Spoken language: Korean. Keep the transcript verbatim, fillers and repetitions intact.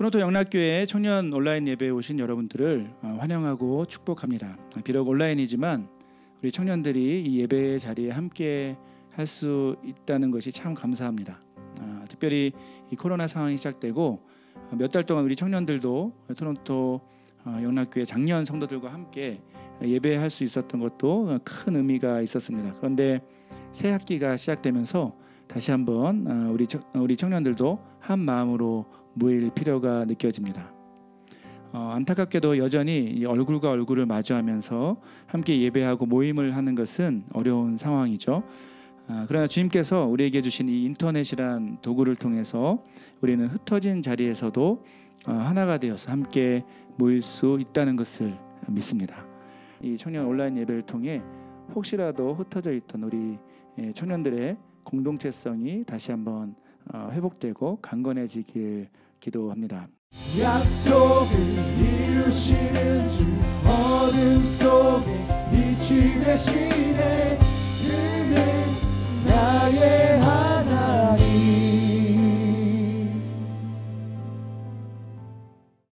토론토 영락교회 청년 온라인 예배에 오신 여러분들을 환영하고 축복합니다. 비록 온라인이지만 우리 청년들이 이 예배 자리에 함께 할 수 있다는 것이 참 감사합니다. 특별히 이 코로나 상황이 시작되고 몇 달 동안 우리 청년들도 토론토 영락교회 작년 성도들과 함께 예배할 수 있었던 것도 큰 의미가 있었습니다. 그런데 새 학기가 시작되면서 다시 한번 우리 우리 청년들도 한 마음으로 모일 필요가 느껴집니다. 어, 안타깝게도 여전히 얼굴과 얼굴을 마주하면서 함께 예배하고 모임을 하는 것은 어려운 상황이죠. 아, 그러나 주님께서 우리에게 주신 이 인터넷이란 도구를 통해서 우리는 흩어진 자리에서도 어, 하나가 되어서 함께 모일 수 있다는 것을 믿습니다. 이 청년 온라인 예배를 통해 혹시라도 흩어져 있던 우리 청년들의 공동체성이 다시 한번 회복되고 강건해지길 기도합니다. 약속을 이루시는 주 어둠 속에 빛이 되시네